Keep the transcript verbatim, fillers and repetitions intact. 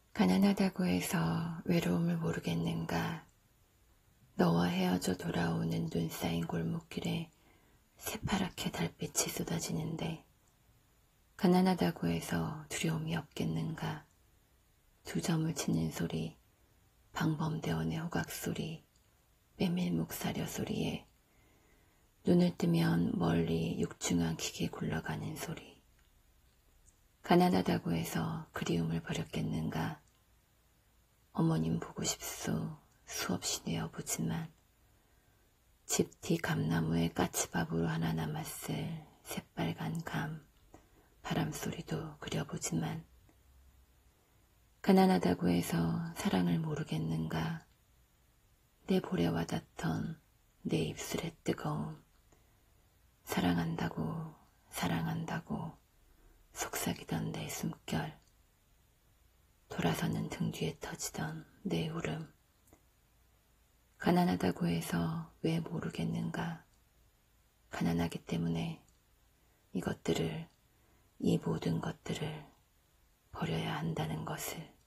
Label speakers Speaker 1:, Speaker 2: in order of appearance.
Speaker 1: 가난하다고 해서 외로움을 모르겠는가. 너와 헤어져 돌아오는 눈 쌓인 골목길에 새파랗게 달빛이 쏟아지는데 가난하다고 해서 두려움이 없겠는가. 두 점을 치는 소리, 방범대원의 호각소리, 메밀묵사려 소리에 눈을 뜨면 멀리 육중한 기계 굴러가는 소리. 가난하다고 해서 그리움을 버렸겠는가. 어머님 보고 싶소 수없이 내어보지만 집 뒤 감나무에 까치밥으로 하나 남았을 새빨간 감, 바람소리도 그려보지만 가난하다고 해서 사랑을 모르겠는가. 내 볼에 와닿던 내 입술의 뜨거움, 사랑한다고 사랑한다고 속삭이던 내 숨결, 돌아서는 등 뒤에 터지던 내 울음. 가난하다고 해서 왜 모르겠는가. 가난하기 때문에 이것들을, 이 모든 것들을 버려야 한다는 것을.